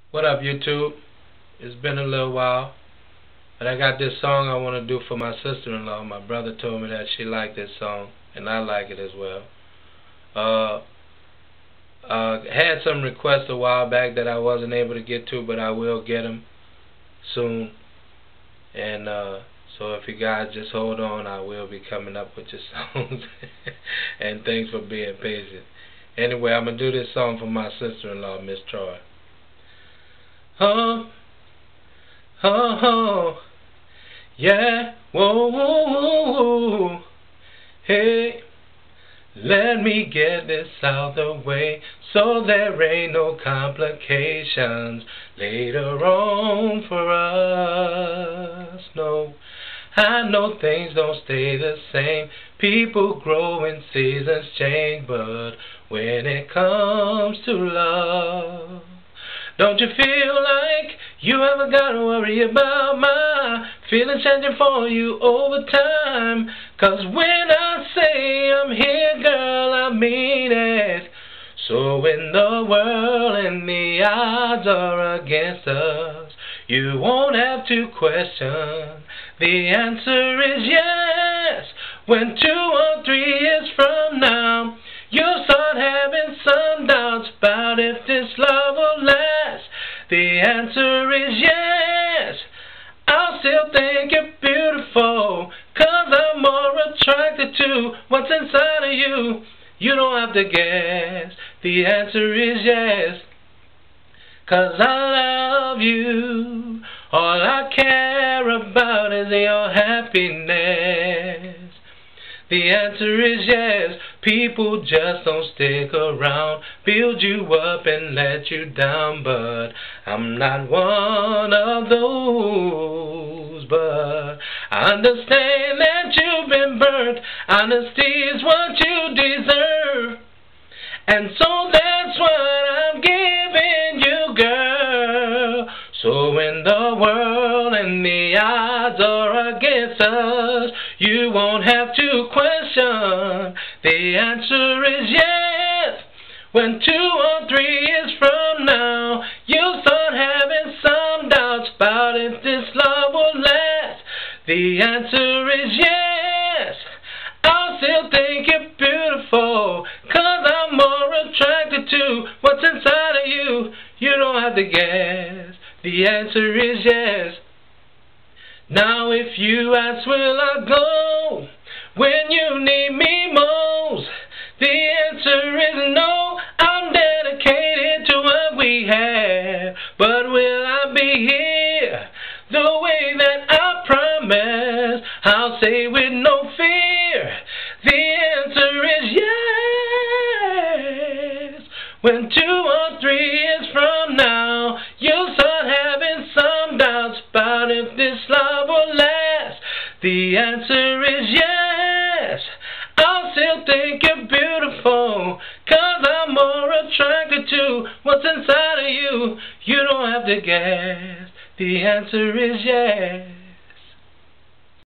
What up, YouTube? It's been a little while, but I got this song I want to do for my sister-in-law. My brother told me that she liked this song, and I like it as well. Had some requests a while back that I wasn't able to get to, but I will get them soon. And so if you guys just hold on, I will be coming up with your songs. And thanks for being patient. Anyway, I'm going to do this song for my sister-in-law, Miss Troy. Oh, oh, oh, yeah, whoa, whoa, whoa, hey, let me get this out the way so there ain't no complications later on for us. No, I know things don't stay the same, people grow and seasons change, but when it comes to love, don't you feel like you ever gotta worry about my feelings changing for you over time? 'Cause when I say I'm here, girl, I mean it. So when the world and the odds are against us, you won't have to question. The answer is yes. When 2 or 3 years from now, you'll start having some doubts about if this love will last. The answer is yes. I'll still think you're beautiful, 'cause I'm more attracted to what's inside of you. You don't have to guess. The answer is yes. 'Cause I love you. All I care about is your happiness. The answer is yes. People just don't stick around, build you up and let you down, but I'm not one of those. But I understand that you've been burnt. Honesty is what you deserve, and so that's what I'm giving you, girl. So when the world and the odds are against us, you won't have to question. The answer is yes. When 2 or 3 years from now, you'll start having some doubts about if this love will last. The answer is yes. I'll still think you're beautiful, 'cause I'm more attracted to what's inside of you. You don't have to guess. The answer is yes. Now if you ask, will I go when you need me most? The answer is no. I'm dedicated to what we have, but will I be here the way that I promised? I'll say with no fear. The answer is yes. When 2 or 3 years from now, you'll start having some doubts about if this love will last. The answer is yes. I'll still think you're beautiful, 'cause I'm more attracted to what's inside of you. You don't have to guess. The answer is yes.